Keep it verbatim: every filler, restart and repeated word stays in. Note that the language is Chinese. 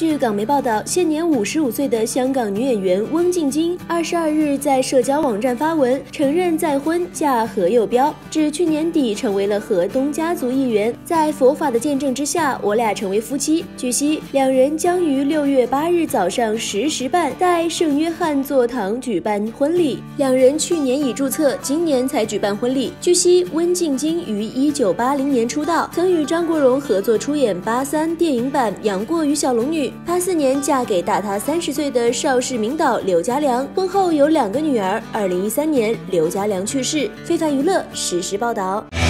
据港媒报道，现年五十五岁的香港女演员翁静晶二十二日在社交网站发文，承认再婚嫁何佑标，指去年底成为了河东家族一员，在佛法的见证之下，我俩成为夫妻。据悉，两人将于六月八日早上十时半在圣约翰座堂举办婚礼。两人去年已注册，今年才举办婚礼。据悉，温静晶于一九八零年出道，曾与张国荣合作出演八三电影版《杨过与小龙女》。八四年嫁给大她三十岁的邵氏名导刘家良，婚后有两个女儿。二零一三年，刘家良去世。非凡娱乐实时报道。